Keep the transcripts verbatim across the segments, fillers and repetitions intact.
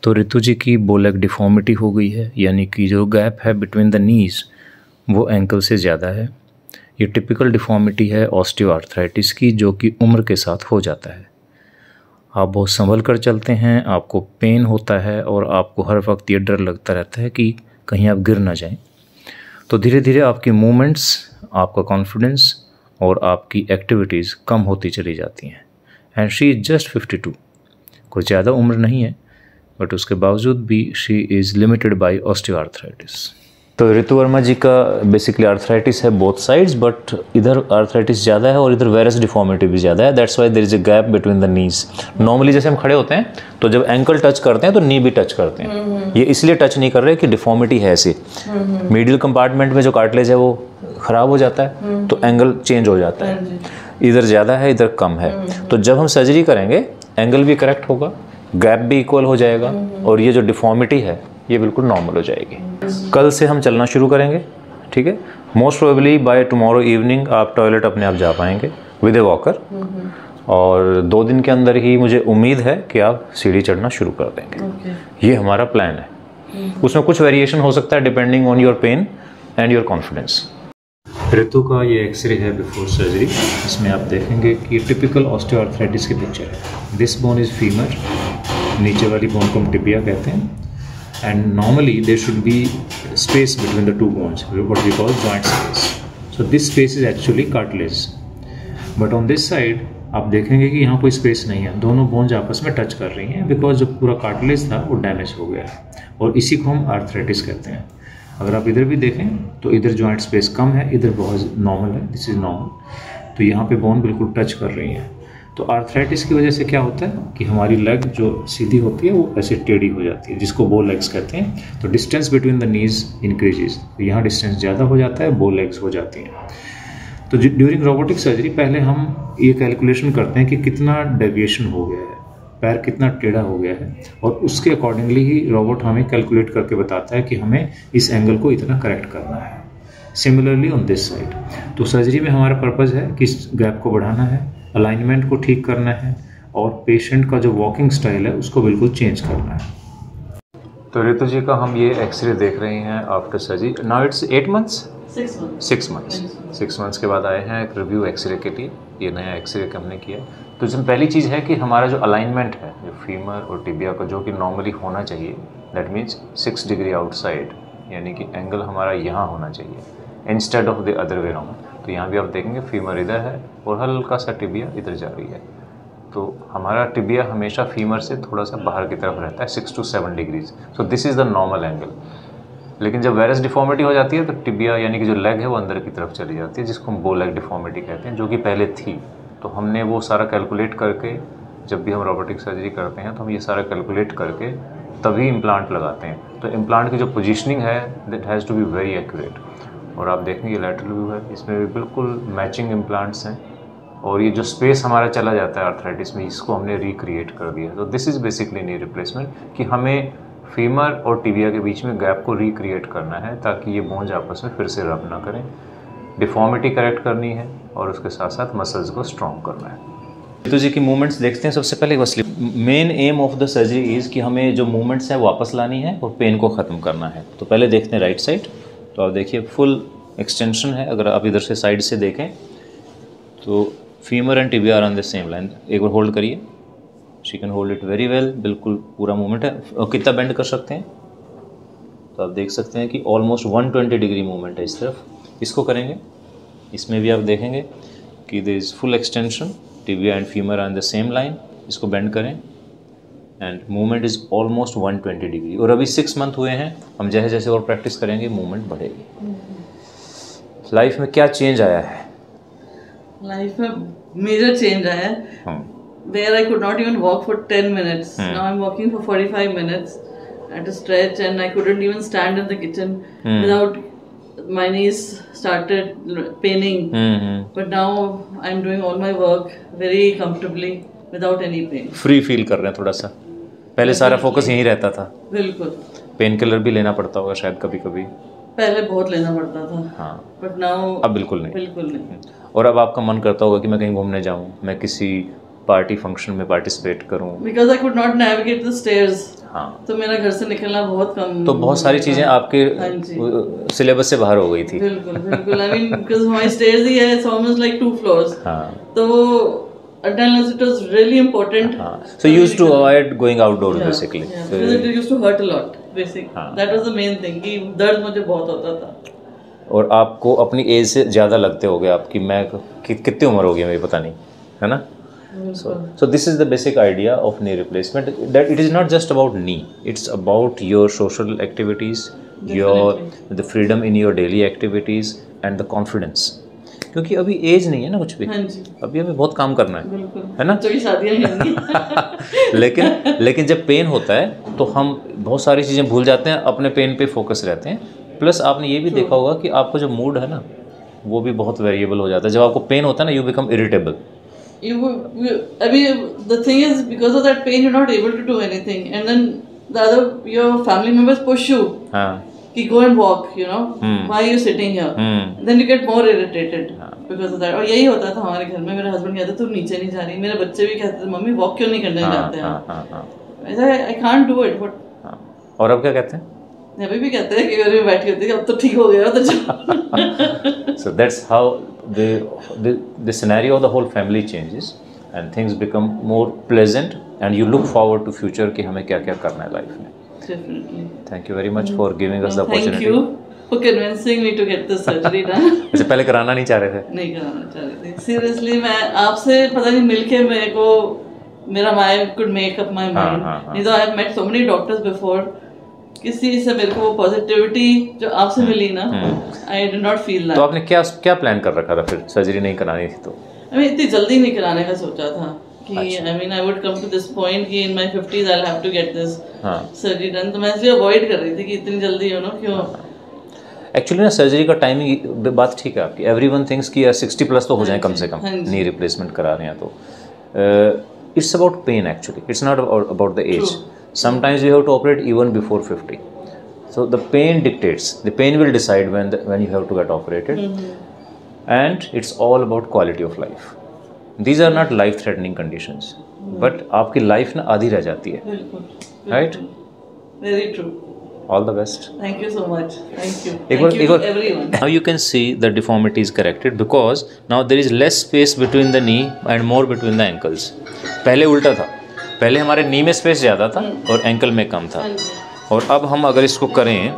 तो रितु जी की बो लेग डिफॉर्मिटी हो गई है, यानी कि जो गैप है बिटवीन द नीज़ वो एंकल से ज़्यादा है। ये टिपिकल डिफॉर्मिटी है ऑस्टियोआर्थराइटिस की, जो कि उम्र के साथ हो जाता है। आप बहुत संभल कर चलते हैं, आपको पेन होता है और आपको हर वक्त ये डर लगता रहता है कि कहीं आप गिर ना जाएं। तो धीरे धीरे आपकी मूवमेंट्स, आपका कॉन्फिडेंस और आपकी एक्टिविटीज़ कम होती चली जाती हैं। And she is just fifty two, कोई ज़्यादा उम्र नहीं है, बट उसके बावजूद भी she is limited by osteoarthritis. तो ऋतु वर्मा जी का बेसिकली आर्थराइटिस है बोथ साइड्स, बट इधर आर्थराइटिस ज़्यादा है और इधर वेरस डिफॉर्मिटी भी ज़्यादा है। That's why there is a gap between the knees. Normally जैसे हम खड़े होते हैं तो जब एंकल टच करते हैं तो नी भी टच करते हैं। ये इसलिए टच नहीं कर रहे कि डिफॉर्मिटी है ऐसी। मिडिल कंपार्टमेंट में जो कार्टिलेज है वो ख़राब हो जाता है तो एंगल चेंज हो जाता है, इधर ज़्यादा है इधर कम है। तो जब हम सर्जरी करेंगे एंगल भी करेक्ट होगा, गैप भी इक्वल हो जाएगा और ये जो डिफॉर्मिटी है ये बिल्कुल नॉर्मल हो जाएगी। कल से हम चलना शुरू करेंगे, ठीक है। Most probably by tomorrow evening आप टॉयलेट अपने आप जा पाएंगे विद ए वॉकर, और दो दिन के अंदर ही मुझे उम्मीद है कि आप सीढ़ी चढ़ना शुरू कर देंगे। okay. ये हमारा प्लान है। उसमें कुछ वेरिएशन हो सकता है depending on your pain and your confidence. Ritu का ये एक्सरे है बिफोर सर्जरी। इसमें आप देखेंगे कि टिपिकल ऑस्टियोआर्थराइटिस की पिक्चर है। दिस बोन इज़ फीमर, नीचे वाली बोन को हम टिबिया कहते हैं। And normally there should be space between the two bones, what we call joint space. So this space is actually cartilage, but on this side आप देखेंगे कि यहाँ कोई स्पेस नहीं है, दोनों बोन्स आपस में टच कर रही हैं बिकॉज जो पूरा कार्टिलेज था वो डैमेज हो गया है, और इसी को हम आर्थराइटिस कहते हैं। अगर आप इधर भी देखें तो इधर जॉइंट स्पेस कम है, इधर बहुत नॉर्मल है, दिस इज़ नॉर्मल। तो यहाँ पे बोन बिल्कुल टच कर रही है। तो आर्थराइटिस की वजह से क्या होता है कि हमारी लेग जो सीधी होती है वो ऐसे टेढ़ी हो जाती है, जिसको बो लेग्स कहते हैं। तो distance between the knees increases, तो यहाँ डिस्टेंस ज़्यादा हो जाता है, बो लेग्स हो जाती हैं। तो ड्यूरिंग रोबोटिक सर्जरी पहले हम ये कैलकुलेशन करते हैं कि कितना डेविएशन हो गया है, पैर कितना टेढ़ा हो गया है, और उसके अकॉर्डिंगली ही रोबोट हमें कैलकुलेट करके बताता है कि हमें इस एंगल को इतना करेक्ट करना है। सिमिलरली ऑन दिस साइड, तो सर्जरी में हमारा पर्पज़ है कि इस गैप को बढ़ाना है, अलाइनमेंट को ठीक करना है, और पेशेंट का जो वॉकिंग स्टाइल है उसको बिल्कुल चेंज करना है। तो ऋतु जी का हम ये एक्सरे देख रहे हैं after surgery. Now it's eight months six months six months के बाद आए हैं एक रिव्यू एक्सरे के लिए। ये नया एक्सरे हमने किया। तो इसमें पहली चीज़ है कि हमारा जो अलाइनमेंट है, जो फीमर और टिबिया का, जो कि नॉर्मली होना चाहिए, that means six degree outside, यानी कि एंगल हमारा यहाँ होना चाहिए instead of the other way round. तो यहाँ भी आप देखेंगे फीमर इधर है और हल्का सा टिबिया इधर जा रही है। तो हमारा टिबिया हमेशा फीमर से थोड़ा सा बाहर की तरफ रहता है, six to seven degrees. So this is the normal angle. लेकिन जब वेरस डिफॉर्मिटी हो जाती है तो टिबिया यानी कि जो लेग है वो अंदर की तरफ चली जाती है, जिसको हम बो लेग डिफॉर्मिटी कहते हैं, जो कि पहले थी। तो हमने वो सारा कैलकुलेट करके, जब भी हम रोबोटिक सर्जरी करते हैं तो हम ये सारा कैलकुलेट करके तभी इम्प्लांट लगाते हैं। तो इम्प्लांट की जो पोजीशनिंग है that has to be very accurate. और आप देखेंगे ये लैटरल व्यू है, इसमें भी बिल्कुल मैचिंग इम्प्लांट्स हैं, और ये जो स्पेस हमारा चला जाता है आर्थराइटिस में, इसको हमने रिक्रिएट कर दिया। तो this is basically knee replacement, कि हमें फीमर और टिबिया के बीच में गैप को रिक्रिएट करना है ताकि ये बोन्स आपस में फिर से रब ना करें, डिफॉर्मिटी करेक्ट करनी है और उसके साथ साथ मसल्स को स्ट्रॉन्ग करना है। ऋतु जी की मूवमेंट्स देखते हैं। सबसे पहले बस main aim of the surgery is कि हमें जो मूवमेंट्स हैं वापस लानी है और पेन को ख़त्म करना है। तो पहले देखते हैं राइट साइड। तो आप देखिए फुल एक्सटेंशन है। अगर आप इधर से साइड से देखें तो femur and tibia are on the same line. एक बार होल्ड करिए, she can hold it very well. बिल्कुल पूरा मूवमेंट है। और कितना बेंड कर सकते हैं तो आप देख सकते हैं कि almost one twenty degree movement है इस तरफ। इसको करेंगे, इसमें भी आप देखेंगे कि there is full extension, tibia and femur are in the same line. इसको बेंड करें and movement is almost one twenty degree. और अभी सिक्स मंथ हुए हैं, हम जैसे जैसे और प्रैक्टिस करेंगे मूवमेंट बढ़ेगी। लाइफ में क्या चेंज आया है? लाइफ में मेजर चेंज आया है। Where I could not even walk for ten minutes. Hmm. Now I'm walking for forty-five minutes at a stretch, and I couldn't even stand in the kitchen hmm. without my knees started paining. Hmm. But now I'm doing all my work very comfortably without any pain. Free feel कर रहे हैं थोड़ा सा। पहले सारा focus यहीं रहता था। बिल्कुल। पेन किलर भी लेना पड़ता होगा शायद कभी कभी। पहले बहुत लेना पड़ता था। हाँ। But now अब बिल्कुल नहीं। बिल्कुल नहीं। और अब आपका मन करता होगा कि मैं कहीं घूमने जाऊँ, मैं किसी पार्टी फंक्शन में पार्टिसिपेट करूं। Because I could not navigate the stairs. हाँ, तो मेरा घर से निकलना बहुत कम, तो बहुत सारी चीज़ें आपके सिलेबस से बाहर हो गई थी। बिल्कुल बिल्कुल। I mean because my stairs ही है so almost like two floors. हाँ, तो unless it was really important, so you used to avoid going outdoors yeah, basically yeah, so because it used to hurt a lot basically. हाँ. That was the main thing कि दर्द मुझे बहुत होता था। और आपको अपनी एज से ज़्यादा लगते हो गए आपकी, मैं कि, कितनी उम्र हो गई मेरी पता नहीं, है ना? So, so this is the basic idea of knee replacement, that it is not just about knee, it's about your social activities, Definitely. your the freedom in your daily activities and the confidence. क्योंकि अभी as नहीं है ना कुछ भी, हाँ जी। अभी हमें बहुत काम करना है, है ना? तो शादियां लेकिन लेकिन जब पेन होता है तो हम बहुत सारी चीज़ें भूल जाते हैं, अपने पेन पे फोकस रहते हैं। प्लस आपने ये भी देखा होगा कि आपका जो मूड है ना वो भी बहुत वेरिएबल हो जाता है। जब आपको पेन होता है ना, you become irritable. You, you, I mean, the thing is, because of that pain, you're not able to do anything, and then the other your family members push you. हाँ. कि go and walk, you know. Hmm. Why are you sitting here? Hmm. Then you get more irritated हाँ. because of that. और यही होता था हमारे घर में। मेरे हस्बैंड कहते तू नीचे नहीं जा रही, मेरे बच्चे भी कहते थे मम्मी वॉक क्यों नहीं करने हाँ, जाते हैं। हाँ, हाँ, हाँ. ऐसा I can't do it, but. हाँ. और अब क्या कहते हैं? अभी भी कहते हैं कि घर में बैठी होती है अब तो ठीक हो गया तो चलो। So that's how the the the scenario of the whole family changes and things become more pleasant and you look forward to future कि हमें क्या क्या करना है लाइफ में। Definitely. Thank you very much for giving us the opportunity. Thank you for convincing me to get the surgery done. अच्छा, पहले कराना नहीं चाह रहे थे? नहीं कराना चाह रहे थे। Seriously, मैं आपसे पता नहीं मिलके मेरे को मेरा mind could make up my mind. नहीं तो I have met so many doctors before. किसी से मेरे को वो पॉजिटिविटी जो आपसे मिली ना, I did not feel that. तो आपने क्या क्या प्लान कर रखा था फिर सर्जरी नहीं करानी थी तो? आई मीन इतनी जल्दी नहीं कराने का सोचा था कि I mean I would come to this point कि in my fifties I will have to get this surgery done. तो मैं इसलिए अवॉइड कर रही थी कि इतनी जल्दी यू नो क्यों। एक्चुअली ना सर्जरी का टाइमिंग बात ठीक है आपकी, एवरीवन थिंक्स कि यार सिक्सटी प्लस तो हो जाए कम से कम, नी रिप्लेसमेंट करा रहे हैं तो। It's about pain actually, it's not about the age. Sometimes you have to operate even before fifty. So the pain dictates. The pain will decide when the, when you have to get operated. Mm-hmm. And it's all about quality of life. These are not life-threatening conditions. Mm-hmm. But आपकी life ना आधी रह जाती है. बिल्कुल. Right? Very true. All the best. Thank you so much. Thank you. Thank you to everyone. Now you can see the deformity is corrected because now there is less space between the knee and more between the ankles. पहले उल्टा था, पहले हमारे नी में space ज़्यादा था और ankle में कम था। और अब हम अगर इसको करें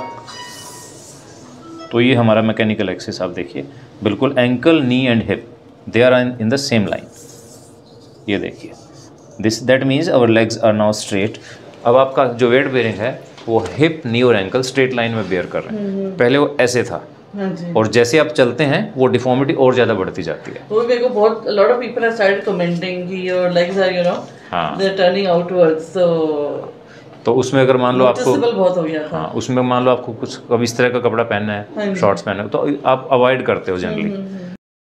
तो ये हमारा मैकेनिकल एक्सिस आप देखिए, बिल्कुल ankle knee and hip they are in the same line. ये देखिए, this that means our legs are now straight. अब आपका जो वेट बेयरिंग है वो हिप, नी और एंकल स्ट्रेट लाइन में बेयर कर रहे हैं। पहले वो ऐसे था और जैसे आप चलते हैं वो डिफॉर्मिटी और ज़्यादा बढ़ती जाती है। वो मेरे को बहुत lot of people have started commenting कि your legs are you know they are turning outwards. So तो उसमें अगर मान लो आपको बहुत हो गया था। हाँ, उसमें मान लो आपको कुछ अब इस तरह का कपड़ा पहनना है, शॉर्ट्स पहनना है, तो आप अवॉइड करते हो generally.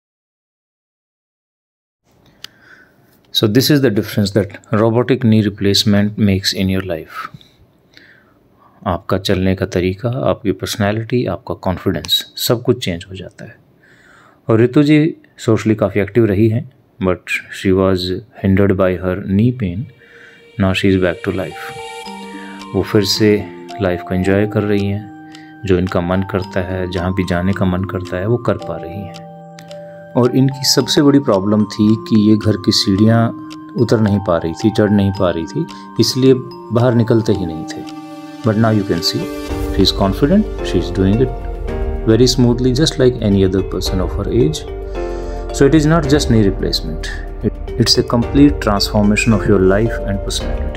So this is the difference that robotic knee replacement makes in your life. आपका चलने का तरीका, आपकी पर्सनैलिटी, आपका कॉन्फिडेंस, सब कुछ चेंज हो जाता है। और रितु जी सोशली काफ़ी एक्टिव रही हैं, but she was hindered by her knee pain. Now she is back to life. वो फिर से लाइफ को एंजॉय कर रही हैं, जो इनका मन करता है, जहाँ भी जाने का मन करता है वो कर पा रही हैं। और इनकी सबसे बड़ी प्रॉब्लम थी कि ये घर की सीढ़ियाँ उतर नहीं पा रही थी, चढ़ नहीं पा रही थी, इसलिए बाहर निकलते ही नहीं थे। But now you can see she is confident, she is doing it very smoothly just like any other person of her age. So it is not just knee replacement, it, it's a complete transformation of your life and personality.